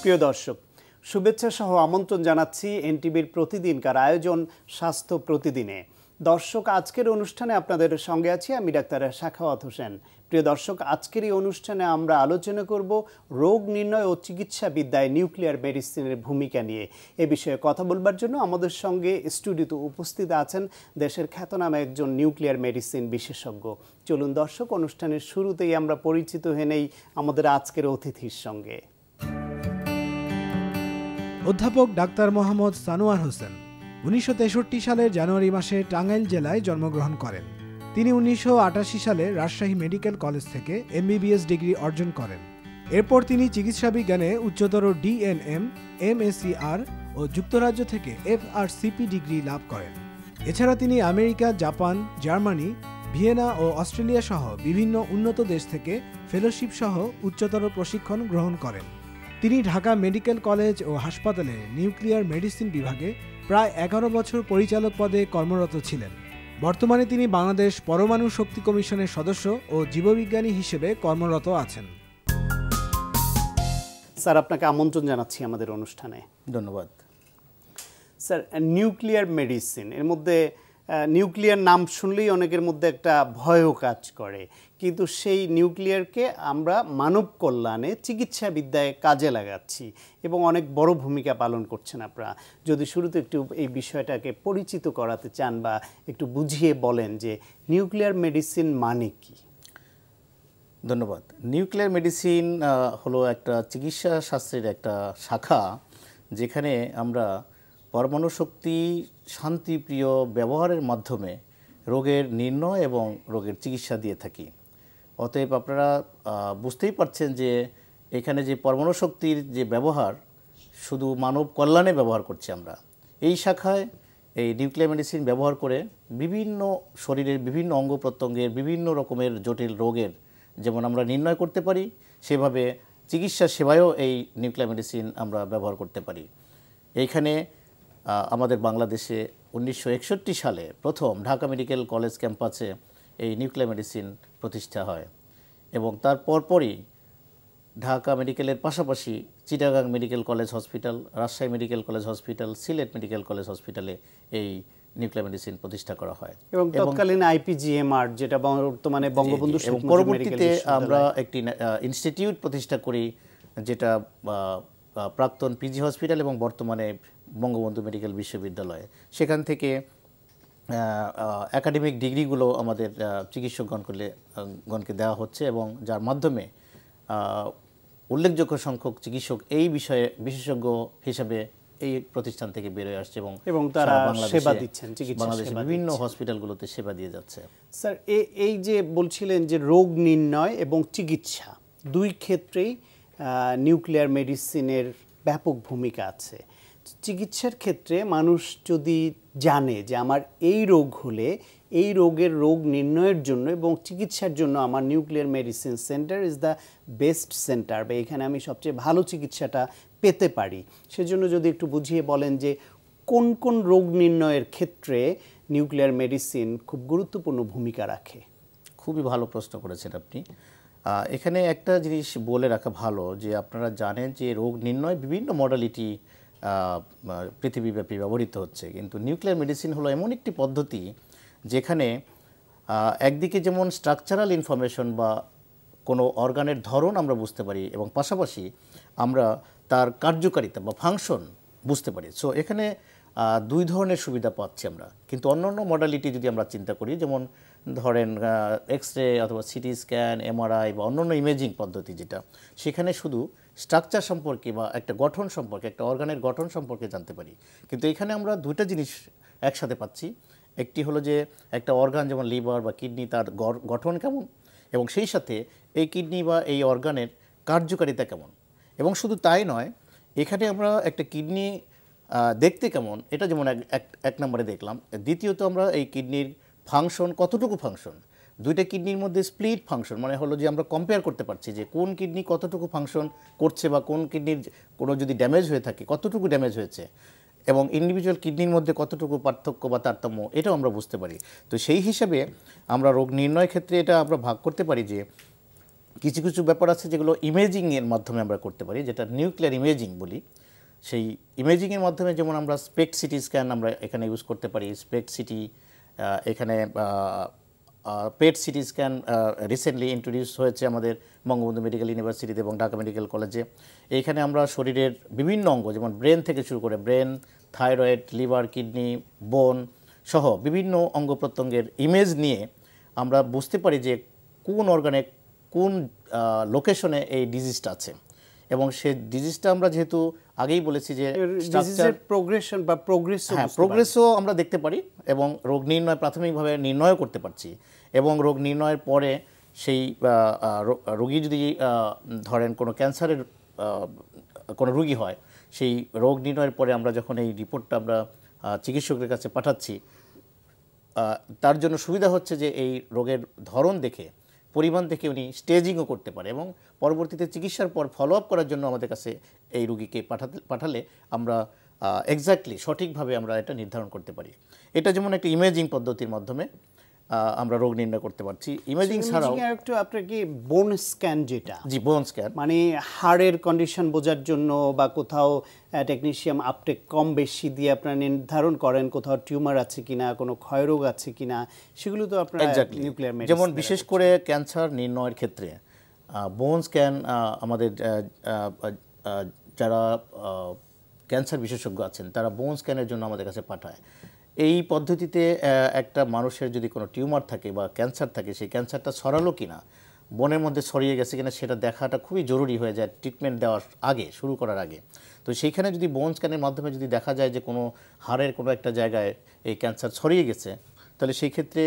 প্রিয় দর্শক, শুভেচ্ছা সহ আমন্ত্রণ জানাচ্ছি এনটিভির প্রতিদিনকার আয়োজন স্বাস্থ্য প্রতিদিনে। দর্শক, আজকের অনুষ্ঠানে আপনাদের সঙ্গে আছি আমি ডাক্তার সাখাওয়াত হোসেন। প্রিয় দর্শক, আজকের এই অনুষ্ঠানে আমরা আলোচনা করব রোগ নির্ণয় ও চিকিৎসা বিদ্যায় নিউক্লিয়ার মেডিসিনের ভূমিকা নিয়ে। এ বিষয়ে কথা বলবার জন্য আমাদের সঙ্গে স্টুডিওতে উপস্থিত আছেন দেশের খ্যাতনামা একজন নিউক্লিয়ার মেডিসিন বিশেষজ্ঞ। চলুন দর্শক, অনুষ্ঠানের শুরুতেই আমরা পরিচিত হয়ে নেই আমাদের আজকের অতিথির সঙ্গে। অধ্যাপক ডাক্তার মোহাম্মদ সানোয়ার হোসেন 1963 সালের জানুয়ারি মাসে টাঙ্গাইল জেলায় জন্মগ্রহণ করেন। তিনি 1988 সালে রাজশাহী মেডিকেল কলেজ থেকে MBBS ডিগ্রি অর্জন করেন। এরপর তিনি চিকিৎসা বিজ্ঞানে উচ্চতর DNM, MSc ও যুক্তরাজ্য থেকে FRCP ডিগ্রি লাভ করেন। এছাড়া তিনি আমেরিকা, জাপান, জার্মানি, ভিয়েনা ও অস্ট্রেলিয়া সহ বিভিন্ন উন্নত দেশ থেকে ফেলোশিপ সহ উচ্চতর প্রশিক্ষণ গ্রহণ করেন। তিনি ঢাকা মেডিকেল কলেজ ও হাসপাতালে নিউক্লিয়ার মেডিসিন বিভাগে প্রায় 11 বছর পরিচালক পদে কর্মরত ছিলেন। বর্তমানে তিনি বাংলাদেশ পরমাণু শক্তি কমিশনের সদস্য ও জীববিজ্ঞানী হিসেবে কর্মরত আছেন। স্যার, আপনাকে আমন্ত্রণ জানাচ্ছি আমাদের অনুষ্ঠানে। ধন্যবাদ। স্যার, নিউক্লিয়ার মেডিসিন, এর মধ্যে নিউক্লিয়ার নাম শুনলেই অনেকের মধ্যে একটা ভয়ও কাজ করে, কিন্তু সেই নিউক্লিয়ারকে আমরা মানব কল্যাণে চিকিৎসা বিদ্যায় কাজে লাগাচ্ছি এবং অনেক বড় ভূমিকা পালন করছেন আপনারা। যদি শুরুতে একটু এই বিষয়টাকে পরিচিত করাতে চান বা একটু বুঝিয়ে বলেন যে নিউক্লিয়ার মেডিসিন মানে কি। ধন্যবাদ। নিউক্লিয়ার মেডিসিন হলো একটা চিকিৎসা শাস্ত্রের একটা শাখা, যেখানে আমরা পরমাণু শক্তি শান্তিপ্রিয় ব্যবহারের মাধ্যমে রোগের নির্ণয় এবং রোগের চিকিৎসা দিয়ে থাকি। অতএব আপনারা বুঝতেই পারছেন যে এখানে যে পরমাণু শক্তির যে ব্যবহার শুধু মানব কল্যাণে ব্যবহার করছি আমরা। এই শাখায় এই নিউক্লিয়ার মেডিসিন ব্যবহার করে বিভিন্ন শরীরের বিভিন্ন অঙ্গ প্রত্যঙ্গের বিভিন্ন রকমের জটিল রোগের যেমন আমরা নির্ণয় করতে পারি, সেভাবে চিকিৎসা সেবায়ও এই নিউক্লিয়ার মেডিসিন আমরা ব্যবহার করতে পারি। এইখানে আমাদের বাংলাদেশে 1961 সালে প্রথম ঢাকা মেডিকেল কলেজ ক্যাম্পাসে এই নিউক্লিয়ার মেডিসিন প্রতিষ্ঠা হয় এবং তার পরপরই ঢাকা মেডিকেলের পাশাপাশি Chittagong medical college hospital, Rajshahi medical college hospital, Sylhet medical college হসপিটালে এই নিউক্লিয়ার মেডিসিন প্রতিষ্ঠা করা হয় এবং তৎকালীন IPGMR, যেটা বর্তমানে বঙ্গবন্ধু, এবং পরবর্তীতে আমরা একটি ইনস্টিটিউট প্রতিষ্ঠা করি, যেটা প্রাক্তন পিজি হসপিটাল এবং বর্তমানে বঙ্গবন্ধু মেডিকেল বিশ্ববিদ্যালয়। সেখান থেকে একাডেমিক ডিগ্রিগুলো আমাদের চিকিৎসকগণকে দেওয়া হচ্ছে এবং যার মাধ্যমে উল্লেখযোগ্য সংখ্যক চিকিৎসক এই বিষয়ে বিশেষজ্ঞ হিসেবে এই প্রতিষ্ঠান থেকে বেরোয় আসছে এবং তারা সেবা দিচ্ছেন, বাংলাদেশের বিভিন্ন হসপিটালগুলোতে সেবা দিয়ে যাচ্ছে। স্যার, এই যে বলছিলেন যে রোগ নির্ণয় এবং চিকিৎসা দুই ক্ষেত্রেই নিউক্লিয়ার মেডিসিনের ব্যাপক ভূমিকা আছে। চিকিৎসার ক্ষেত্রে মানুষ যদি জানে যে আমার এই রোগ হলে এই রোগের রোগ নির্ণয়ের জন্য এবং চিকিৎসার জন্য আমার nuclear medicine centre is the best centre, বা এখানে আমি সবচেয়ে ভালো চিকিৎসাটা পেতে পারি, সেজন্য যদি একটু বুঝিয়ে বলেন যে কোন কোন রোগ নির্ণয়ের ক্ষেত্রে নিউক্লিয়ার মেডিসিন খুব গুরুত্বপূর্ণ ভূমিকা রাখে। খুবই ভালো প্রশ্ন করেছেন আপনি। এখানে একটা জিনিস বলে রাখা ভালো যে আপনারা জানেন যে রোগ নির্ণয় বিভিন্ন মডালিটি পৃথিবীব্যাপী ব্যবহৃত হচ্ছে, কিন্তু নিউক্লিয়ার মেডিসিন হলো এমন একটি পদ্ধতি যেখানে একদিকে যেমন স্ট্রাকচারাল ইনফরমেশন বা কোনো অর্গানের ধরন আমরা বুঝতে পারি এবং পাশাপাশি আমরা তার কার্যকারিতা বা ফাংশন বুঝতে পারি। সো এখানে দুই ধরনের সুবিধা পাচ্ছি আমরা। কিন্তু অন্যান্য মডালিটি যদি আমরা চিন্তা করি, যেমন ধরেন এক্সরে অথবা সিটি স্ক্যান, MRI বা অন্যান্য ইমেজিং পদ্ধতি, যেটা সেখানে শুধু স্ট্রাকচার সম্পর্কে বা একটা গঠন সম্পর্কে, একটা অর্গানের গঠন সম্পর্কে জানতে পারি। কিন্তু এখানে আমরা দুইটা জিনিস একসাথে পাচ্ছি। একটি হলো যে একটা অর্গান যেমন লিভার বা কিডনি, তার গঠন কেমন এবং সেই সাথে এই কিডনি বা এই অর্গানের কার্যকারিতা কেমন। এবং শুধু তাই নয়, এখানে আমরা একটা কিডনি দেখতে কেমন এটা যেমন এক নম্বরে দেখলাম, দ্বিতীয়ত আমরা এই কিডনির ফাংশন কতটুকু ফাংশন, দুইটা কিডনির মধ্যে স্প্লিট ফাংশন, মানে হলো যে আমরা কম্পেয়ার করতে পারছি যে কোন কিডনি কতটুকু ফাংশন করছে বা কোন কিডনির কোনো যদি ড্যামেজ হয়ে থাকে কতটুকু ড্যামেজ হয়েছে এবং ইন্ডিভিজুয়াল কিডনির মধ্যে কতটুকু পার্থক্য বা তারতম্য, এটাও আমরা বুঝতে পারি। তো সেই হিসাবে আমরা রোগ নির্ণয় ক্ষেত্রে এটা আমরা ভাগ করতে পারি যে কিছু কিছু ব্যাপার আছে যেগুলো ইমেজিংয়ের মাধ্যমে আমরা করতে পারি, যেটা নিউক্লিয়ার ইমেজিং বলি। সেই ইমেজিংয়ের মাধ্যমে যেমন আমরা স্পেক সিটি স্ক্যান আমরা এখানে ইউজ করতে পারি, স্পেক সিটি, এখানে PET CT scan recently introduce হয়েছে আমাদের বঙ্গবন্ধু মেডিকেল ইউনিভার্সিটিতে এবং ঢাকা মেডিকেল কলেজে। এইখানে আমরা শরীরের বিভিন্ন অঙ্গ যেমন ব্রেন থেকে শুরু করে ব্রেন, থাইরয়েড, লিভার, কিডনি, বোন সহ বিভিন্ন অঙ্গ প্রত্যঙ্গের ইমেজ নিয়ে আমরা বুঝতে পারি যে কোন অর্গানে কোন লোকেশনে এই ডিজিজটা আছে। এবং সেই ডিজিজটা আমরা যেহেতু আগেই বলেছি যে ডিজিজের প্রোগ্রেশন বা প্রোগ্রেসও আমরা দেখতে পারি এবং রোগ নির্ণয় প্রাথমিকভাবে নির্ণয় করতে পারছি। এবং রোগ নির্ণয়ের পরে সেই রোগী যদি ধরেন কোনো ক্যান্সারের কোনো রোগী হয়, সেই রোগ নির্ণয়ের পরে আমরা যখন এই রিপোর্টটা আমরা চিকিৎসকের কাছে পাঠাচ্ছি, তার জন্য সুবিধা হচ্ছে যে এই রোগের ধরন দেখে, পরিমাণ দেখে উনি স্টেজিংও করতে পারে এবং পরবর্তীতে চিকিৎসার পর ফলো আপ করার জন্য আমাদের কাছে এই রোগীকে পাঠালে আমরা এক্স্যাক্টলি সঠিকভাবে আমরা এটা নির্ধারণ করতে পারি। এটা যেমন একটা ইমেজিং পদ্ধতির মাধ্যমে আমরা রোগ নির্ণয় করতে পারছি। ইমেজিং ছাড়াও একটু আপনার কি বোন স্ক্যান, যেটা জি বোন স্ক্যান মানে হাড়ের কন্ডিশন বোঝার জন্য বা কোথাও টেকনিশিয়ান আপটে কম বেশি দিয়ে আপনারা নির্ধারণ করেন কোথাও টিউমার আছে কিনা, কোনো ক্ষয়রোগ আছে কিনা, সেগুলো তো আপনারা নিউক্লিয়ার মেডিসিন, যেমন বিশেষ করে ক্যান্সার নির্ণয়ের ক্ষেত্রে বোন স্ক্যান আমাদের যারা ক্যান্সার বিশেষজ্ঞ আছেন তারা বোন স্ক্যানের জন্য আমাদের কাছে পাঠায়। এই পদ্ধতিতে একটা মানুষের যদি কোনো টিউমার থাকে বা ক্যান্সার থাকে, সেই ক্যান্সারটা ছড়ালো কিনা, বোনের মধ্যে ছড়িয়ে গেছে কিনা সেটা দেখাটা খুবই জরুরি হয়ে যায় ট্রিটমেন্ট দেওয়ার আগে, শুরু করার আগে। তো সেইখানে যদি বোন স্ক্যানের মাধ্যমে যদি দেখা যায় যে কোনো হাড়ের কোনো একটা জায়গায় এই ক্যান্সার ছড়িয়ে গেছে, তাহলে সেই ক্ষেত্রে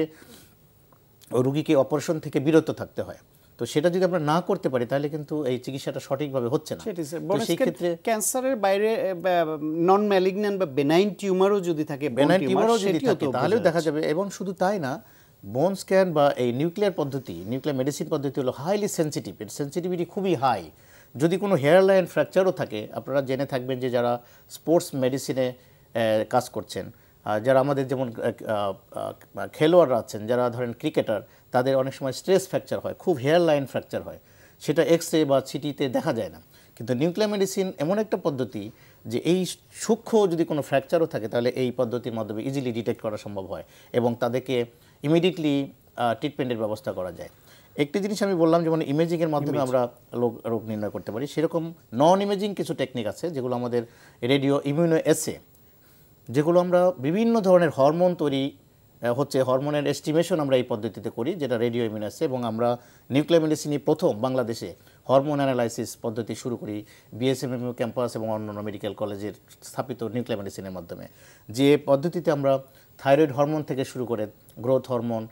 রোগীকে অপারেশন থেকে বিরত থাকতে হয়। তো সেটা যদি আমরা না করতে পারি তাহলে কিন্তু এই চিকিৎসাটা সঠিকভাবে হচ্ছে না। সেই ক্ষেত্রে ক্যান্সারের বাইরে নন ম্যালিগন্যান্ট বা বেনাইন টিউমারও যদি থাকে, তাহলেও দেখা যাবে। এবং শুধু তাই না, বোন স্ক্যান বা এই নিউক্লিয়ার পদ্ধতি, নিউক্লিয়ার মেডিসিন পদ্ধতি হলো হাইলি সেন্সিটিভ, এর সেন্সিটিভিটি খুবই হাই। যদি কোনো হেয়ার লাইন ফ্র্যাকচারও থাকে, আপনারা জেনে থাকবেন যে যারা স্পোর্টস মেডিসিনে কাজ করছেন, যারা আমাদের যেমন খেলোয়াড়রা আছেন, যারা ধরেন ক্রিকেটার, তাদের অনেক সময় স্ট্রেস ফ্র্যাকচার হয়, খুব হেয়ার লাইন ফ্র্যাকচার হয়, সেটা এক্স রে বা সিটিতে দেখা যায় না। কিন্তু নিউক্লিয়ার মেডিসিন এমন একটা পদ্ধতি যে এই সূক্ষ্ম যদি কোনো ফ্র্যাকচারও থাকে তাহলে এই পদ্ধতির মাধ্যমে ইজিলি ডিটেক্ট করা সম্ভব হয় এবং তাদেরকে ইমিডিয়েটলি ট্রিটমেন্টের ব্যবস্থা করা যায়। একটি জিনিস আমি বললাম যেমন ইমেজিংয়ের মাধ্যমে আমরা রোগ নির্ণয় করতে পারি, সেরকম নন ইমেজিং কিছু টেকনিক আছে যেগুলো আমাদের রেডিও ইমিউনো এসে, যেগুলো আমরা বিভিন্ন ধরনের হরমোন তৈরি হচ্ছে, হরমোনের এস্টিমেশন আমরা এই পদ্ধতিতে করি, যেটা রেডিও ইমিউনোসে। এবং আমরা নিউক্লিয়ার মেডিসিনে প্রথম বাংলাদেশে হরমোন অ্যানালাইসিস পদ্ধতি শুরু করি বিএসএমএমইউ ক্যাম্পাস এবং অন্যান্য মেডিকেল কলেজের স্থাপিত নিউক্লিয়ার মেডিসিনের মাধ্যমে, যে পদ্ধতিতে আমরা থাইরয়েড হরমোন থেকে শুরু করে গ্রোথ হরমোন,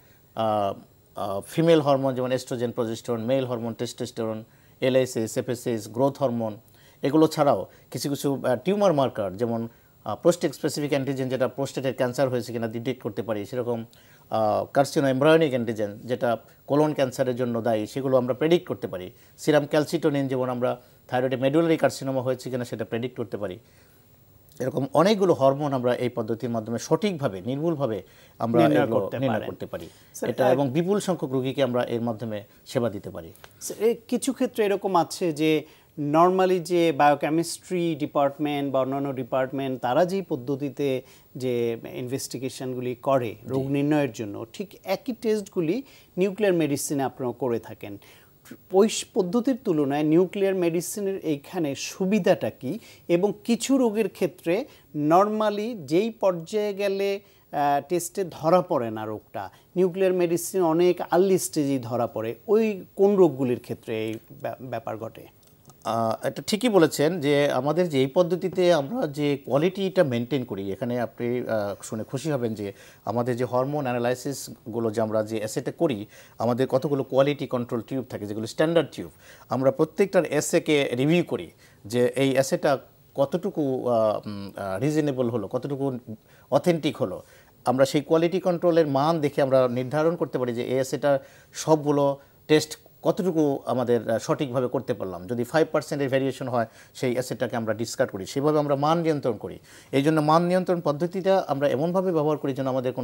ফিমেল হরমোন যেমন estrogen, progesterone, male hormone testosterone, LSS, FSS, growth hormone, এগুলো ছাড়াও কিছু কিছু টিউমার মার্কার যেমন প্রোস্টেট স্পেসিফিক অ্যান্টিজেন, যেটা প্রোস্টেটের ক্যান্সার হয়েছে কিনা ডিটেক্ট করতে পারি, সেরকম কার্সিনো এমব্রায়োনিক অ্যান্টিজেন যেটা কোলন ক্যান্সারের জন্য দায়ী, সেগুলো আমরা প্রেডিক্ট করতে পারি। সিরাম ক্যালসিটোনিন যেমন আমরা থাইরয়েডে মেডুলারি কার্সিনোমা হয়েছে কিনা সেটা প্রেডিক্ট করতে পারি। এরকম অনেকগুলো হরমোন আমরা এই পদ্ধতির মাধ্যমে সঠিকভাবে, নির্ভুলভাবে আমরা নির্ণয় করতে পারি এটা, এবং বিপুল সংখ্যক রোগীকে আমরা এর মাধ্যমে সেবা দিতে পারি। কিছু ক্ষেত্রে এরকম আছে যে নর্মালি যে বায়োকেমিস্ট্রি ডিপার্টমেন্ট বা অন্যান্য ডিপার্টমেন্ট তারা যেই পদ্ধতিতে যে ইনভেস্টিগেশনগুলি করে রোগ নির্ণয়ের জন্য, ঠিক একই টেস্টগুলি নিউক্লিয়ার মেডিসিনে আপনারা করে থাকেন। ওই পদ্ধতির তুলনায় নিউক্লিয়ার মেডিসিনের এইখানে সুবিধাটা কি, এবং কিছু রোগের ক্ষেত্রে নর্মালি যেই পর্যায়ে গেলে টেস্টে ধরা পড়ে না রোগটা, নিউক্লিয়ার মেডিসিন অনেক আর্লি স্টেজেই ধরা পড়ে, ওই কোন রোগগুলির ক্ষেত্রে এই ব্যাপার ঘটে? এটা ঠিকই বলেছেন যে আমাদের যে এই পদ্ধতিতে আমরা যে কোয়ালিটিটা মেনটেন করি, এখানে আপনি শুনে খুশি হবেন যে আমাদের যে হরমোন অ্যানালাইসিসগুলো যে আমরা যে অ্যাসেটা করি, আমাদের কতগুলো কোয়ালিটি কন্ট্রোল টিউব থাকে যেগুলো স্ট্যান্ডার্ড টিউব। আমরা প্রত্যেকটার অ্যাসেকে রিভিউ করি যে এই অ্যাসেটা কতটুকু রিজনেবল হলো, কতটুকু অথেন্টিক হলো। আমরা সেই কোয়ালিটি কন্ট্রোলের মান দেখে আমরা নির্ধারণ করতে পারি যে এই অ্যাসেটার সবগুলো টেস্ট কতটুকু আমাদের সঠিকভাবে করতে পারলাম। যদি 5% ভ্যারিয়েশন হয় সেই অ্যাসেটটাকে আমরা ডিসকার্ড করি, সেভাবে আমরা মান নিয়ন্ত্রণ করি। এই জন্য মান নিয়ন্ত্রণ পদ্ধতিটা আমরা এমনভাবে ব্যবহার করি যেন আমাদের কোনো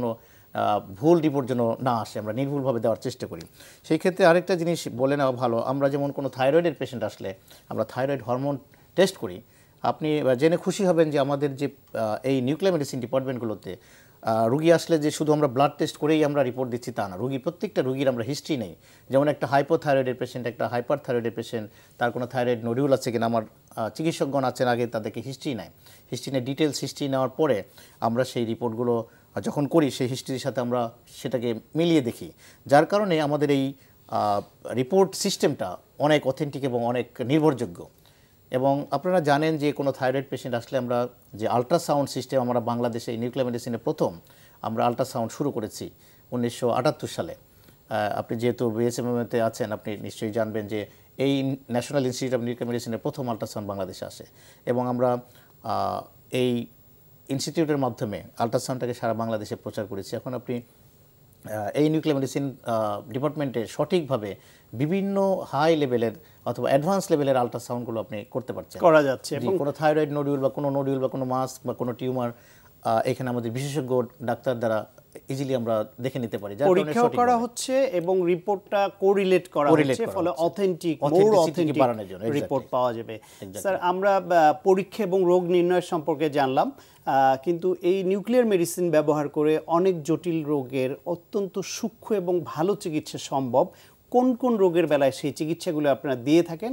ভুল রিপোর্ট যেন না আসে, আমরা নির্ভুলভাবে দেওয়ার চেষ্টা করি। সেই ক্ষেত্রে আরেকটা জিনিস বলে নেওয়া ভালো, আমরা যেমন কোনো থাইরয়েডের পেশেন্ট আসলে আমরা থাইরয়েড হরমোন টেস্ট করি। আপনি জেনে খুশি হবেন যে আমাদের যে এই নিউক্লিয়ার মেডিসিন ডিপার্টমেন্টগুলোতে রুগী আসলে যে শুধু আমরা ব্লাড টেস্ট করেই আমরা রিপোর্ট দিচ্ছি তা না, প্রত্যেকটা রুগীর আমরা হিস্ট্রি নেই। যেমন একটা হাইপোথাইরয়েডের পেশেন্ট, একটা হাইপার থাইরয়েডের পেশেন্ট, তার কোনো থাইরয়েড নডিউল আছে কিনা, আমার চিকিৎসকগণ আছেন আগে তাদেরকে হিস্ট্রি নেয়। হিস্ট্রি নিয়ে ডিটেলস হিস্ট্রি নেওয়ার পরে আমরা সেই রিপোর্টগুলো যখন করি সেই হিস্ট্রির সাথে আমরা সেটাকে মিলিয়ে দেখি, যার কারণে আমাদের এই রিপোর্ট সিস্টেমটা অনেক অথেন্টিক এবং অনেক নির্ভরযোগ্য। এবং আপনারা জানেন যে কোনো থাইরয়েড পেশেন্ট আসলে আমরা যে আল্ট্রাসাউন্ড সিস্টেম, আমরা বাংলাদেশে এই নিউক্লিয়ার মেডিসিনে প্রথম আমরা আল্ট্রাসাউন্ড শুরু করেছি 1978 সালে। আপনি যেহেতু বিএসএমএতে আছেন আপনি নিশ্চয়ই জানবেন যে এই ন্যাশনাল ইনস্টিটিউট অফ নিউক্লিয়ার মেডিসিনের প্রথম আল্ট্রাসাউন্ড বাংলাদেশে আসে এবং আমরা এই ইনস্টিটিউটের মাধ্যমে আল্ট্রাসাউন্ডটাকে সারা বাংলাদেশে প্রচার করেছি। এখন আপনি এই নিউক্লিয়ার মেডিসিন ডিপার্টমেন্টে সঠিকভাবে বিভিন্ন হাই লেভেলের অথবা অ্যাডভান্স লেভেলের আল্ট্রাসাউন্ডগুলো আপনি করতে পারছেন, করা যাচ্ছে। এবং কোনো থাইরয়েড নডিউল বা কোনো মাস বা কোনো টিউমার এখানে আমাদের বিশেষজ্ঞ ডাক্তার দ্বারা ইজিলি আমরা দেখে নিতে পারি, যার কারণে পরীক্ষা করা হচ্ছে এবং রিপোর্টটা কোরিলেট করা হচ্ছে, ফলে অথেন্টিক রিপোর্ট পাওয়া যাবে। স্যার, আমরা পরীক্ষা এবং রোগ নির্ণয় সম্পর্কে জানলাম, কিন্তু এই নিউক্লিয়ার মেডিসিন ব্যবহার করে অনেক জটিল রোগের অত্যন্ত সূক্ষ্ম এবং ভালো চিকিৎসা সম্ভব। কোন কোন রোগের বেলায় সেই চিকিৎসাগুলো আপনারা দিয়ে থাকেন?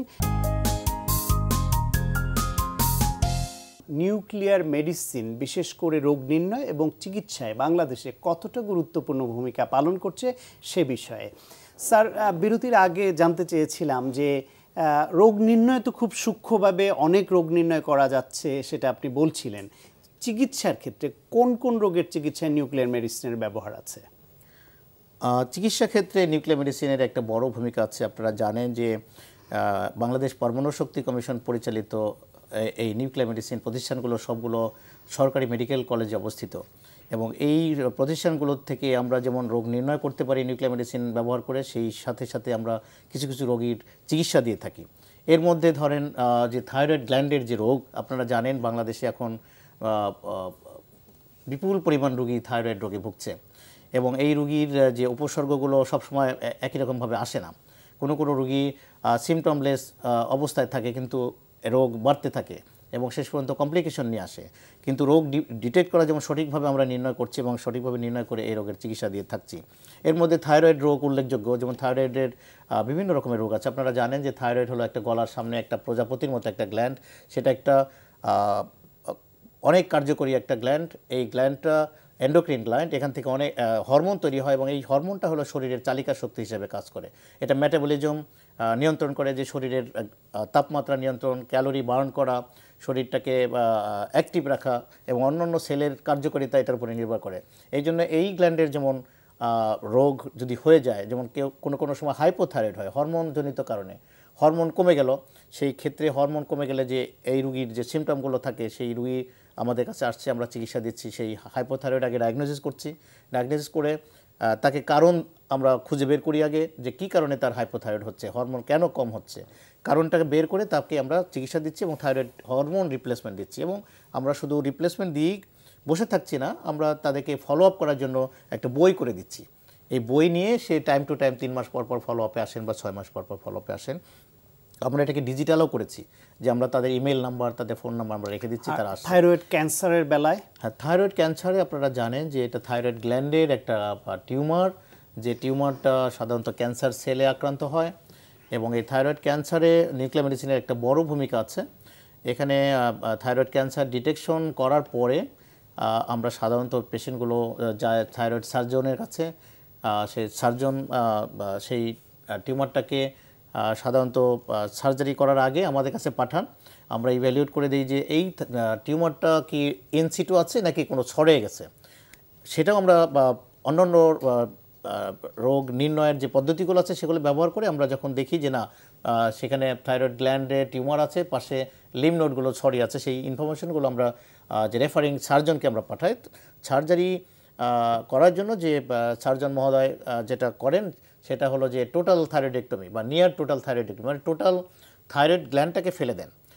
নিউক্লিয়ার মেডিসিন বিশেষ করে রোগ নির্ণয় এবং চিকিৎসায় বাংলাদেশে কতটা গুরুত্বপূর্ণ ভূমিকা পালন করছে সে বিষয়ে স্যার বিরতির আগে জানতে চেয়েছিলাম যে রোগ নির্ণয় তো খুব সূক্ষ্মভাবে অনেক রোগ নির্ণয় করা যাচ্ছে, সেটা আপনি বলছিলেন। চিকিৎসার ক্ষেত্রে কোন কোন রোগের চিকিৎসায় নিউক্লিয়ার মেডিসিনের ব্যবহার আছে? চিকিৎসা ক্ষেত্রে নিউক্লিয়ার মেডিসিনের একটা বড় ভূমিকা আছে। আপনারা জানেন যে বাংলাদেশ পরমাণু শক্তি কমিশন পরিচালিত এই নিউক্লিয়ার মেডিসিন প্রতিষ্ঠানগুলো সবগুলো সরকারি মেডিকেল কলেজে অবস্থিত, এবং এই প্রতিষ্ঠানগুলোর থেকে আমরা যেমন রোগ নির্ণয় করতে পারি নিউক্লিয়ার মেডিসিন ব্যবহার করে, সেই সাথে সাথে আমরা কিছু কিছু রোগীর চিকিৎসা দিয়ে থাকি। এর মধ্যে ধরেন যে থাইরয়েড গ্ল্যান্ডের যে রোগ, আপনারা জানেন বাংলাদেশে এখন বিপুল পরিমাণ রোগী থাইরয়েড রোগে ভুগছে, এবং এই রোগীর যে উপসর্গগুলো সবসময় একই রকমভাবে আসে না। কোনো কোনো রোগী সিমটমলেস অবস্থায় থাকে কিন্তু রোগ বাড়তে থাকে এবং শেষ পর্যন্ত কমপ্লিকেশন নিয়ে আসে। কিন্তু রোগ ডিটেক্ট করা যেমন সঠিকভাবে আমরা নির্ণয় করছি এবং সঠিকভাবে নির্ণয় করে এই রোগের চিকিৎসা দিয়ে থাকছি। এর মধ্যে থাইরয়েড রোগ উল্লেখযোগ্য, যেমন থাইরয়েডের বিভিন্ন রকমের রোগ আছে। আপনারা জানেন যে থাইরয়েড হলো একটা গলার সামনে একটা প্রজাপতির মতো একটা গ্ল্যান্ড, সেটা একটা অনেক কার্যকরী একটা গ্ল্যান্ড। এই গ্ল্যান্ডটা এন্ডোক্রিন গ্ল্যান্ড, এখান থেকে অনেক হরমোন তৈরি হয় এবং এই হরমোনটা হলো শরীরের চালিকা শক্তি হিসেবে কাজ করে। এটা মেটাবলিজম নিয়ন্ত্রণ করে, যে শরীরের তাপমাত্রা নিয়ন্ত্রণ, ক্যালোরি বার্ন করা, শরীরটাকে অ্যাক্টিভ রাখা এবং অন্যান্য সেলের কার্যকারিতা এটার উপরে নির্ভর করে। এই জন্য এই গ্ল্যান্ডের যেমন রোগ যদি হয়ে যায়, যেমন কেউ কোনো সময় হাইপোথাইরয়েড হয় হরমোনজনিত কারণে, হরমোন কমে গেল, সেই ক্ষেত্রে হরমোন কমে গেলে যে এই রুগীর যে সিমটমগুলো থাকে, সেই রুগী আমাদের কাছে আসছে, আমরা চিকিৎসা দিচ্ছি। সেই হাইপোথাইরয়েড আগে ডায়াগনোসিস করছি, ডায়াগনোসিস করে তাকে কারণ আমরা খুঁজে বের করি আগে যে কী কারণে তার হাইপোথাইরয়েড হচ্ছে, হরমোন কেন কম হচ্ছে, কারণটাকে বের করে তাকে আমরা চিকিৎসা দিচ্ছি এবং থাইরয়েড হরমোন রিপ্লেসমেন্ট দিচ্ছি। এবং আমরা শুধু রিপ্লেসমেন্ট দিয়েই বসে থাকছি না, আমরা তাদেরকে ফলো আপ করার জন্য একটা বই করে দিচ্ছি। এই বই নিয়ে সে টাইম টু টাইম 3 মাস পর পর ফলো আপে আসেন বা 6 মাস পর পর ফলো আপে আসেন। আমরা এটাকে ডিজিটালও করেছি, যে আমরা তাদের ইমেল নাম্বার, তাদের ফোন নাম্বার আমরা রেখে দিচ্ছি, তারা আসে। থাইরয়েড ক্যান্সারের বেলায়, হ্যাঁ, থাইরয়েড ক্যান্সারে আপনারা জানেন যে এটা থাইরয়েড গ্ল্যান্ডের একটা টিউমার, যে টিউমারটা সাধারণত ক্যান্সার সেলে আক্রান্ত হয়, এবং এই থাইরয়েড ক্যান্সারে নিউক্লিয়ার মেডিসিনের একটা বড় ভূমিকা আছে। এখানে থাইরয়েড ক্যান্সার ডিটেকশন করার পরে আমরা সাধারণত পেশেন্টগুলো যায় থাইরয়েড সার্জনের কাছে। সেই সার্জন সেই টিউমারটাকে সাধারণত সার্জারি করার আগে আমাদের কাছে পাঠান, আমরা ইভ্যালুয়েট করে দিই যে এই টিউমারটা কি ইনসিটু আছে নাকি কোনো ছড়িয়ে গেছে। সেটাও আমরা অন্যান্য রোগ নির্ণয়ের যে পদ্ধতিগুলো আছে সেগুলো ব্যবহার করে আমরা যখন দেখি যে না সেখানে থাইরয়েড গ্ল্যান্ডে টিউমার আছে, পাশে লিম্ফ নোডগুলো ছড়িয়ে আছে, সেই ইনফরমেশনগুলো আমরা যে রেফারিং সার্জনকে আমরা পাঠাই। সার্জারি করার জন্য যে সার্জন মহোদয় যেটা করেন সেটা হলো যে টোটাল থাইরয়েডেক্টমি বা নিয়ার টোটাল থাইরয়েডেক্টমি, মানে টোটাল থাইরয়েড গ্ল্যান্ডটাকে ফেলে দেন,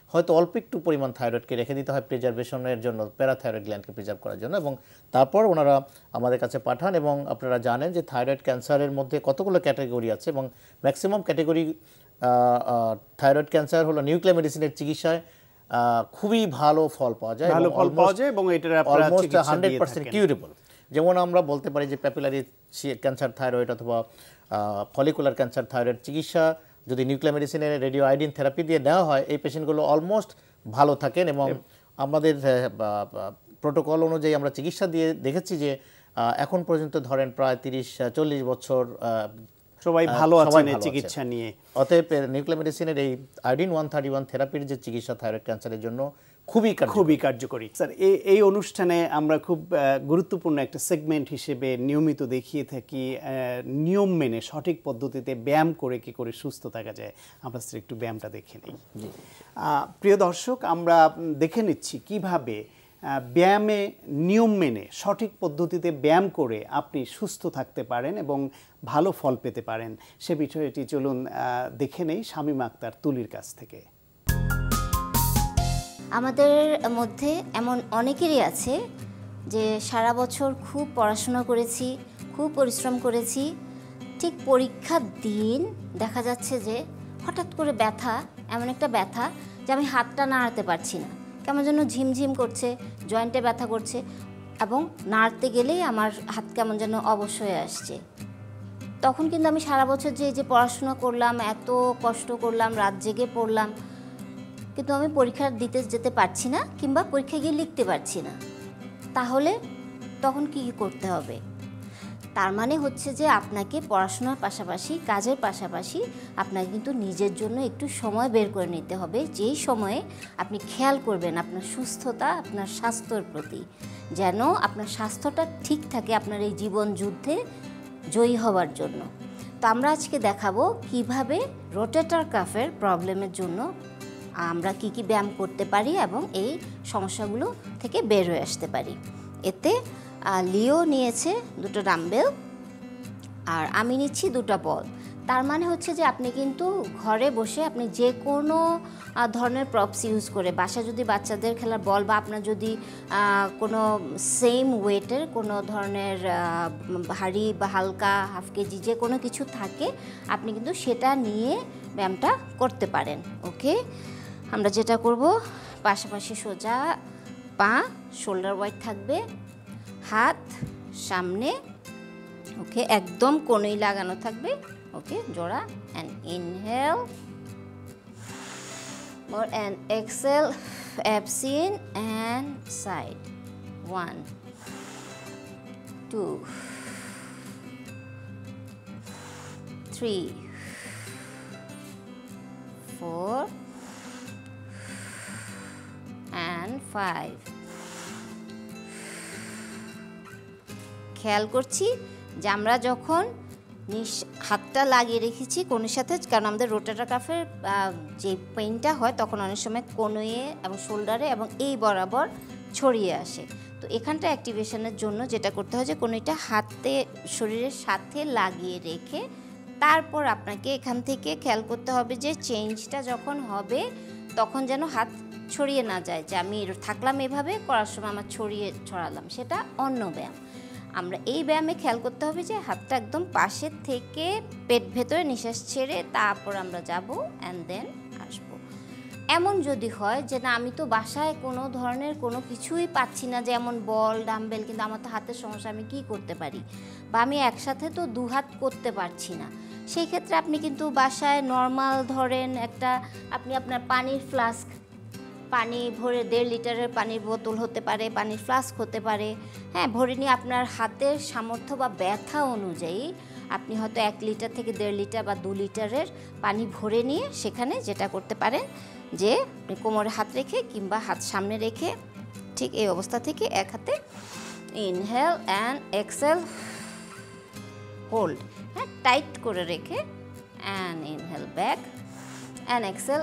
হয়তো অল্প একটু পরিমাণ থাইরয়েডকে রেখে দিতে হয় প্রিজার্ভেশনের জন্য, প্যারাথাইরয়েড গ্ল্যান্ডকে প্রিজার্ভ করার জন্য, এবং তারপর ওনারা আমাদের কাছে পাঠান। এবং আপনারা জানেন যে থাইরয়েড ক্যান্সারের মধ্যে কতগুলো ক্যাটাগরি আছে, এবং ম্যাক্সিমাম ক্যাটাগরি থাইরয়েড ক্যান্সার হলো নিউক্লিয়ার মেডিসিনের চিকিৎসায় খুবই ভালো ফল পাওয়া যায়, ভালো ফল পাওয়া যায় এবং এটার আপনারা অলমোস্ট চিকিৎসা দিয়ে 100% থাকেন। কিউরেবল। যেমন আমরা বলতে পারি যে প্যাপিলারি ক্যান্সার থাইরয়েড অথবা ফলিকুলার ক্যান্সার থাইরয়েড চিকিৎসা যদি নিউক্লিয়ার মেডিসিনের রেডিও আয়োডিন থেরাপি দিয়ে নেওয়া হয়, এই পেশেন্টগুলো অলমোস্ট ভালো থাকেন। এবং আমাদের প্রোটোকল অনুযায়ী আমরা চিকিৎসা দিয়ে দেখেছি যে এখন পর্যন্ত ধরেন প্রায় 30-40 বছর সবাই ভালো আছেন এই চিকিৎসা নিয়ে। অতএব নিউক্লিয়ার মেডিসিনের এই আয়োডিন 131 থেরাপির যে চিকিৎসা থাইরয়েড ক্যান্সারের জন্য খুবই কার্যকরী। স্যার, এই অনুষ্ঠানে আমরা খুব গুরুত্বপূর্ণ একটা সেগমেন্ট হিসেবে নিয়মিত দেখিয়ে থাকি নিয়ম মেনে সঠিক পদ্ধতিতে ব্যায়াম করে কি করে সুস্থ থাকা যায়। আমরা স্যার একটু ব্যায়ামটা দেখে নিই। প্রিয় দর্শক, আমরা দেখে নিচ্ছি কিভাবে ব্যায়ামে নিয়ম মেনে সঠিক পদ্ধতিতে ব্যায়াম করে আপনি সুস্থ থাকতে পারেন এবং ভালো ফল পেতে পারেন। সে বিষয়টি চলুন দেখে নেই শামীম আক্তার তুলির কাছ থেকে। আমাদের মধ্যে এমন অনেকেরই আছে যে সারা বছর খুব পড়াশোনা করেছি, খুব পরিশ্রম করেছি, ঠিক পরীক্ষার দিন দেখা যাচ্ছে যে হঠাৎ করে ব্যথা, এমন একটা ব্যথা যে আমি হাতটা নাড়াতে পারছি না, কেমন যেন ঝিমঝিম করছে, জয়েন্টে ব্যথা করছে এবং নাড়তে গেলেই আমার হাত কেমন যেন অবশ হয়ে আসছে। তখন কিন্তু আমি সারা বছর যে পড়াশোনা করলাম, এত কষ্ট করলাম, রাত জেগে পড়লাম, কিন্তু আমি পরীক্ষা দিতে যেতে পারছি না কিংবা পরীক্ষা গিয়ে লিখতে পারছি না। তাহলে তখন কি করতে হবে? তার মানে হচ্ছে যে আপনাকে পড়াশোনার পাশাপাশি, কাজের পাশাপাশি আপনাকে কিন্তু নিজের জন্য একটু সময় বের করে নিতে হবে, যেই সময়ে আপনি খেয়াল করবেন আপনার সুস্থতা, আপনার স্বাস্থ্যর প্রতি, যেন আপনার স্বাস্থ্যটা ঠিক থাকে আপনার এই জীবন যুদ্ধে জয়ী হওয়ার জন্য। তো আমরা আজকে দেখাবো কিভাবে রোটেটর কাফের প্রবলেমের জন্য আমরা কি ব্যায়াম করতে পারি এবং এই সমস্যাগুলো থেকে বের হয়ে আসতে পারি। এতে লিও নিয়েছে 2টো ডাম্বেল আর আমি নিচ্ছি 2টা বল। তার মানে হচ্ছে যে আপনি কিন্তু ঘরে বসে আপনি যে কোনো ধরনের প্রপস ইউজ করে, বাসায় যদি বাচ্চাদের খেলার বল বা আপনার যদি কোনো সেম ওয়েটের কোনো ধরনের ভারী বা হালকা হাফ কেজি যে কোনো কিছু থাকে, আপনি কিন্তু সেটা নিয়ে ব্যায়ামটা করতে পারেন। ওকে, আমরা যেটা করব, পাশাপাশি সোজা পা, শোল্ডার ওয়াইড থাকবে, হাত সামনে, ওকে, একদম কোণেই লাগানো থাকবে, ওকে, জোড়া, and inhale more and exhale, abs in and side, 1 2 3 4 and 5। খেয়াল করছি যে আমরা যখন হাতটা লাগিয়ে রেখেছি কোণের সাথে, কারণ আমাদের রোটেটর কাফের যে পেইনটা হয় তখন অনেক সময় কোণে এবং শোল্ডারে এবং এই বরাবর ছড়িয়ে আসে। তো এখানটা অ্যাক্টিভেশনের জন্য যেটা করতে হয় যে কোণটা হাতে শরীরের সাথে লাগিয়ে রেখে তারপর আপনাকে এখান থেকে খেয়াল করতে হবে যে চেঞ্জটা যখন হবে তখন যেন হাত ছড়িয়ে না যায়, যে আমি থাকলাম এভাবে করার সময় আমার ছড়ালাম, সেটা অন্য ব্যায়াম। আমরা এই ব্যায়ামে খেয়াল করতে হবে যে হাতটা একদম পাশের থেকে পেট ভেতরে নিঃশ্বাস ছেড়ে তারপর আমরা যাব অ্যান্ড দেন আসবো। এমন যদি হয় যে না আমি তো বাসায় কোনো ধরনের কোনো কিছুই পাচ্ছি না, যেমন বল ডাম্বেল, কিন্তু আমার তো হাতের সমস্যা, আমি কি করতে পারি, বা আমি একসাথে তো 2 হাত করতে পারছি না, সেই ক্ষেত্রে আপনি কিন্তু বাসায় নর্মাল ধরেন একটা আপনি আপনার পানির ফ্লাস্ক, পানি ভরে 1.5 লিটারের পানির বোতল হতে পারে, পানির ফ্লাস্ক হতে পারে, হ্যাঁ, ভরে নিয়ে আপনার হাতের সামর্থ্য বা ব্যথা অনুযায়ী আপনি হয়তো 1 লিটার থেকে 1.5 লিটার বা 2 লিটারের পানি ভরে নিয়ে সেখানে যেটা করতে পারেন যে কোমরে হাত রেখে কিংবা হাত সামনে রেখে ঠিক এই অবস্থা থেকে এক হাতে ইনহেল অ্যান্ড এক্সেল, হোল্ড, হ্যাঁ, টাইট করে রেখে and inhale back and exhale,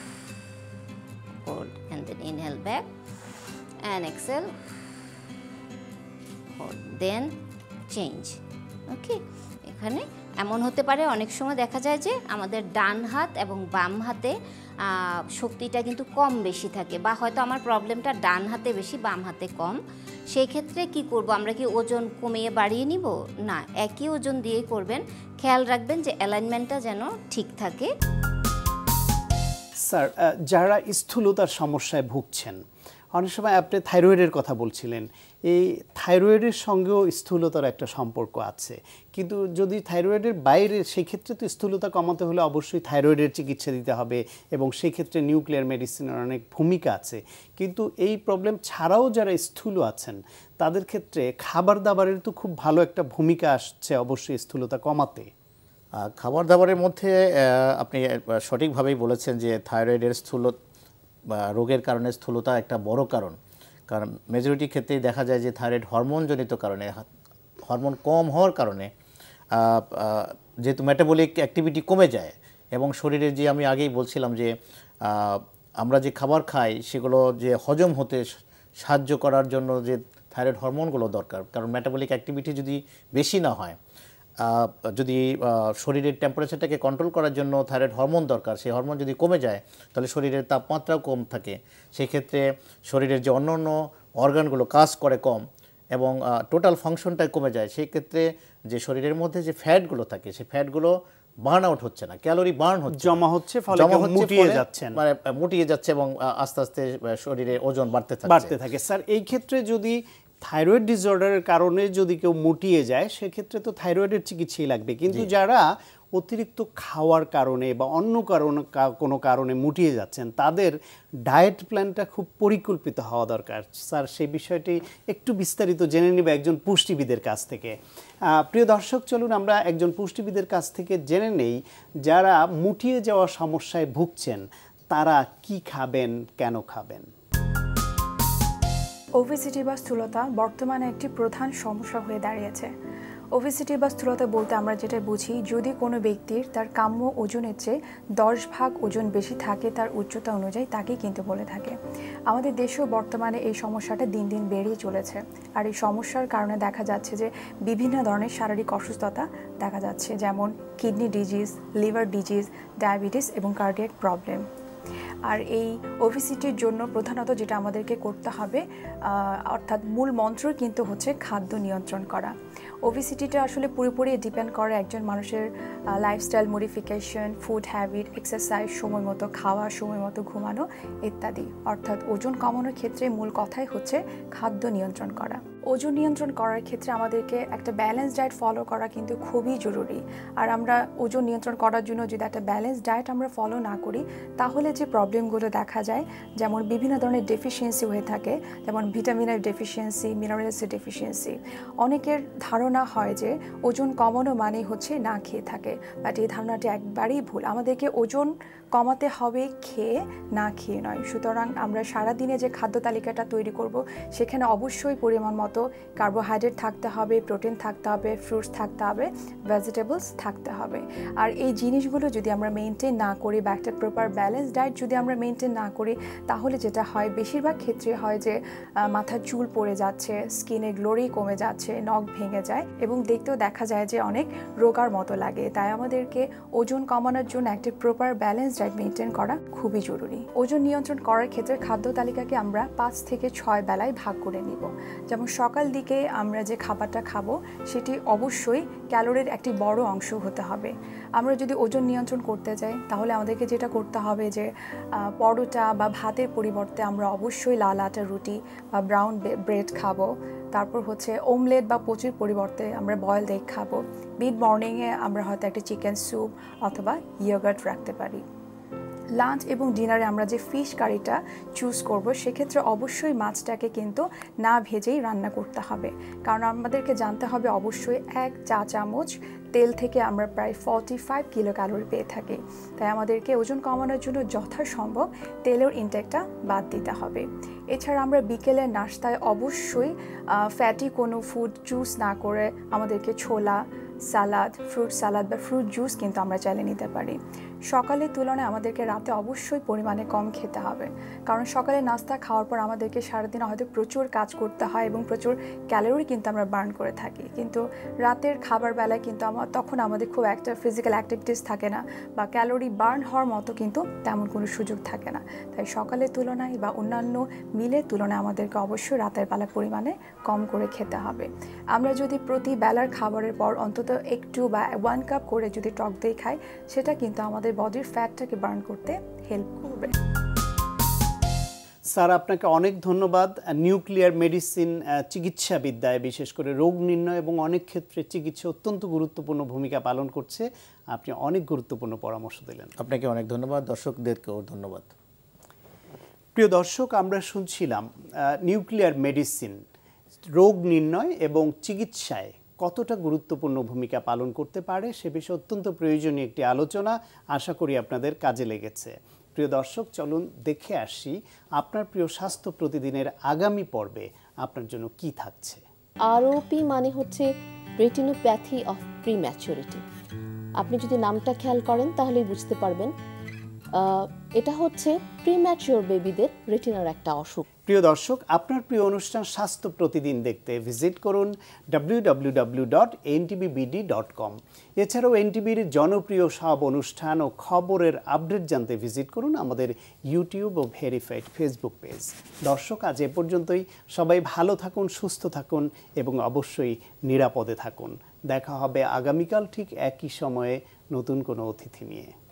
hold, and then inhale back and exhale, hold, then change. Okay, এখানে এমন হতে পারে অনেক সময় দেখা যায় যে আমাদের ডান হাত এবং বাম হাতে শক্তিটা কিন্তু কম বেশি থাকে, বা হয়তো আমার প্রবলেমটা ডান হাতে বেশি বাম হাতে কম। সেই ক্ষেত্রে কি করব, আমরা কি ওজন কমিয়ে বাড়িয়ে নিব? না, একই ওজন দিয়েই করবেন। খেয়াল রাখবেন যে অ্যালাইনমেন্টটা যেন ঠিক থাকে। স্যার, যারা স্থূলতার সমস্যায় ভুগছেন, অনেক সময় আপনি থাইরয়েডের কথা বলছিলেন, এই থাইরয়েডের সঙ্গেও স্থূলতার একটা সম্পর্ক আছে, কিন্তু যদি থাইরয়েডের বাইরে, সেই ক্ষেত্রে তো স্থূলতা কমাতে হলে অবশ্যই থাইরয়েডের চিকিৎসা দিতে হবে এবং সেই ক্ষেত্রে নিউক্লিয়ার মেডিসিনের অনেক ভূমিকা আছে। কিন্তু এই প্রবলেম ছাড়াও যারা স্থূল আছেন তাদের ক্ষেত্রে খাবার দাবারের তো খুব ভালো একটা ভূমিকা আসছে অবশ্যই স্থূলতা কমাতে। খাবার দাবারের মধ্যে আপনি সঠিকভাবেই বলেছেন যে থাইরয়েডের রোগের কারণে স্থূলতা একটা বড় কারণ। কারণ মেজরিটি ক্ষেত্রেই দেখা যায় যে থাইরয়েড হরমোনজনিত কারণে, হরমোন কম হওয়ার কারণে যেহেতু মেটাবলিক অ্যাক্টিভিটি কমে যায় এবং শরীরের যে, আমি আগেই বলছিলাম যে আমরা যে খাবার খাই সেগুলো যে হজম হতে সাহায্য করার জন্য যে থাইরয়েড হরমোনগুলো দরকার, কারণ মেটাবলিক অ্যাক্টিভিটি যদি বেশি না হয়, যদি শরীরের টেম্পারেচারটাকে কন্ট্রোল করার জন্য থাইরয়েড হরমোন দরকার, সেই হরমোন যদি কমে যায় তাহলে শরীরের তাপমাত্রাও কম থাকে, সেই ক্ষেত্রে শরীরের যে অন্য অর্গানগুলো কাজ করে কম এবং টোটাল ফাংশনটাই কমে যায়। সেই ক্ষেত্রে যে শরীরের মধ্যে যে ফ্যাটগুলো থাকে সেই ফ্যাটগুলো বার্ন আউট হচ্ছে না, ক্যালোরি বার্ন হচ্ছে, জমা হচ্ছে, ফলে মুটিয়ে যাচ্ছে এবং আস্তে আস্তে শরীরে ওজন বাড়তে থাকে। স্যার, এই ক্ষেত্রে যদি থাইরয়েড ডিসঅর্ডারের কারণে যদি কেউ মুটিয়ে যায় সেক্ষেত্রে তো থাইরয়েডের চিকিৎসাই লাগবে, কিন্তু যারা অতিরিক্ত খাওয়ার কারণে বা অন্য কোনো কারণে মুটিয়ে যাচ্ছেন তাদের ডায়েট প্ল্যানটা খুব পরিকল্পিত হওয়া দরকার। স্যার, সেই বিষয়টি একটু বিস্তারিত জেনে নেব একজন পুষ্টিবিদের কাছ থেকে। প্রিয় দর্শক, চলুন আমরা একজন পুষ্টিবিদের কাছ থেকে জেনে নেই যারা মুটিয়ে যাওয়া সমস্যায় ভুগছেন তারা কি খাবেন, কেন খাবেন। ওবেসিটি বা স্থূলতা বর্তমানে একটি প্রধান সমস্যা হয়ে দাঁড়িয়েছে। ওবেসিটি বা স্থূলতা বলতে আমরা যেটা বুঝি, যদি কোনো ব্যক্তির তার কাম্য ওজনের চেয়ে 10 ভাগ ওজন বেশি থাকে তার উচ্চতা অনুযায়ী, তাকেই কিন্তু বলে থাকে। আমাদের দেশেও বর্তমানে এই সমস্যাটা দিন দিন বেড়েই চলেছে। আর এই সমস্যার কারণে দেখা যাচ্ছে যে বিভিন্ন ধরনের শারীরিক অসুস্থতা দেখা যাচ্ছে, যেমন kidney disease, liver disease, diabetes এবং কার্ডিয়াক প্রবলেম। আর এই ওবেসিটির জন্য প্রধানত যেটা আমাদেরকে করতে হবে, অর্থাৎ মূল মন্ত্র কিন্তু হচ্ছে খাদ্য নিয়ন্ত্রণ করা। ওবেসিটিটা আসলে পুরোপুরি ডিপেন্ড করে একজন মানুষের lifestyle modification, food habit, exercise, সময় মতো খাওয়া, সময় মতো ঘুমানো ইত্যাদি। অর্থাৎ ওজন কমানোর ক্ষেত্রে মূল কথাই হচ্ছে খাদ্য নিয়ন্ত্রণ করা। ওজন নিয়ন্ত্রণ করার ক্ষেত্রে আমাদেরকে একটা ব্যালেন্স ডায়েট ফলো করা কিন্তু খুবই জরুরি। আর আমরা ওজন নিয়ন্ত্রণ করার জন্য যদি একটা ব্যালেন্স ডায়েট আমরা ফলো না করি, তাহলে যে প্রবলেমগুলো দেখা যায়, যেমন বিভিন্ন ধরনের ডেফিসিয়েন্সি হয়ে থাকে, যেমন ভিটামিনের ডেফিসিয়েন্সি, মিনারেলসের ডেফিসিয়েন্সি। অনেকের ধারণা হয় যে ওজন কমানো মানেই হচ্ছে না খেয়ে থাকে, বাট এই ধারণাটি একবারেই ভুল। আমাদেরকে ওজন কমাতে হবে খেয়ে, না খেয়ে নয়। সুতরাং আমরা সারাদিনে যে খাদ্য তালিকাটা তৈরি করব সেখানে অবশ্যই পরিমাণ মতো কার্বোহাইড্রেট থাকতে হবে, প্রোটিন থাকতে হবে, ফ্রুটস থাকতে হবে, ভেজিটেবলস থাকতে হবে। আর এই জিনিসগুলো যদি আমরা মেনটেন না করি বা একটা প্রপার ব্যালেন্স ডায়েট যদি আমরা মেনটেন না করি, তাহলে যেটা হয়, বেশিরভাগ ক্ষেত্রে হয় যে মাথার চুল পড়ে যাচ্ছে, স্কিনের গ্লোরি কমে যাচ্ছে, নখ ভেঙে যায় এবং দেখতেও দেখা যায় যে অনেক রোগার মতো লাগে। তাই আমাদেরকে ওজন কমানোর জন্য একটা প্রপার ব্যালেন্স ডায়েট মেনটেন করা খুবই জরুরি। ওজন নিয়ন্ত্রণ করার ক্ষেত্রে খাদ্য তালিকাকে আমরা 5 থেকে 6 বেলায় ভাগ করে নিব। যেমন সকাল দিকে আমরা যে খাবারটা খাবো সেটি অবশ্যই ক্যালোরির একটি বড় অংশ হতে হবে। আমরা যদি ওজন নিয়ন্ত্রণ করতে চাই তাহলে আমাদেরকে যেটা করতে হবে যে পরোটা বা ভাতের পরিবর্তে আমরা অবশ্যই লাল আটার রুটি বা ব্রাউন ব্রেড খাবো। তারপর হচ্ছে ওমলেট বা পচির পরিবর্তে আমরা বয়েলড এগ খাবো। মিড মর্নিংয়ে আমরা হয়তো একটা চিকেন স্যুপ অথবা ইয়োগার্ট রাখতে পারি। লাঞ্চ এবং ডিনারে আমরা যে ফিশ কারিটা চুজ করব সেক্ষেত্রে অবশ্যই মাছটাকে কিন্তু না ভেজেই রান্না করতে হবে, কারণ আমাদেরকে জানতে হবে অবশ্যই 1 চা চামচ তেল থেকে আমরা প্রায় 45 কিলো ক্যালোরি পেয়ে থাকি। তাই আমাদেরকে ওজন কমানোর জন্য যথাসম্ভব তেলের ইনটেকটা বাদ দিতে হবে। এছাড়া আমরা বিকেলের নাস্তায় অবশ্যই ফ্যাটি কোনো ফুড চুজ না করে আমাদেরকে ছোলা, সালাদ, ফ্রুট সালাদ বা ফ্রুট জুস কিন্তু আমরা চাইলে নিতে পারি। সকালের তুলনায় আমাদেরকে রাতে অবশ্যই পরিমাণে কম খেতে হবে, কারণ সকালে নাস্তা খাওয়ার পর আমাদেরকে সারাদিন হয়তো প্রচুর কাজ করতে হয় এবং প্রচুর ক্যালোরি কিন্তু আমরা বার্ন করে থাকি, কিন্তু রাতের খাবার বেলায় কিন্তু তখন আমাদের খুব একটা ফিজিক্যাল অ্যাক্টিভিটিস থাকে না বা ক্যালোরি বার্ন হওয়ার মতো কিন্তু তেমন কোনো সুযোগ থাকে না। তাই সকালের তুলনায় বা অন্যান্য মিলের তুলনায় আমাদেরকে অবশ্যই রাতের বেলা পরিমাণে কম করে খেতে হবে। আমরা যদি প্রতি বেলার খাবারের পর অন্তত একটু বা 1 কাপ করে যদি টক দই খাই, সেটা কিন্তু আমাদের বডির ফ্যাটটাকে বার্ন করতে হেল্প করবে। স্যার, আপনাকে অনেক ধন্যবাদ। নিউক্লিয়ার মেডিসিন চিকিৎসাবিদ্যায় বিশেষ করে রোগ নির্ণয় এবং অনেক ক্ষেত্রে চিকিৎসা অত্যন্ত গুরুত্বপূর্ণ ভূমিকা পালন করছে। আপনি অনেক গুরুত্বপূর্ণ পরামর্শ দিলেন। আপনাকে অনেক ধন্যবাদ, দর্শকদেরকেও ধন্যবাদ। প্রিয় দর্শক, আমরা শুনছিলাম নিউক্লিয়ার মেডিসিন রোগ নির্ণয় এবং চিকিৎসায় কতটা গুরুত্বপূর্ণ ভূমিকা পালন করতে পারে সে বিষয়ে অত্যন্ত প্রয়োজনীয় একটি আলোচনা। আশা করি আপনাদের কাজে লেগেছে। প্রিয় দর্শক, চলুন দেখে আসি আপনার প্রিয় স্বাস্থ্য প্রতিদিনের আগামী পর্বে আপনার জন্য কি থাকছে। আরওপি মানে হচ্ছে রেটিনোপ্যাথি অফ প্রিম্যাচুরিটি। আপনি যদি নামটা খেয়াল করেন তাহলেই বুঝতে পারবেন এটা হচ্ছে প্রিম্যাচিওর বেবিদের রেটিনার একটা অসুখ। প্রিয় দর্শক, আপনার প্রিয় অনুষ্ঠান স্বাস্থ্য প্রতিদিন দেখতে ভিজিট করুন www.ntbbd.com। এছাড়াও এনটিভির জনপ্রিয় সব অনুষ্ঠান ও খবরের আপডেট জানতে ভিজিট করুন আমাদের ইউটিউব ও ভেরিফাইড ফেসবুক পেজ। দর্শক, আজ এ পর্যন্তই। সবাই ভালো থাকুন, সুস্থ থাকুন এবং অবশ্যই নিরাপদে থাকুন। দেখা হবে আগামীকাল ঠিক একই সময়ে নতুন কোনো অতিথি নিয়ে।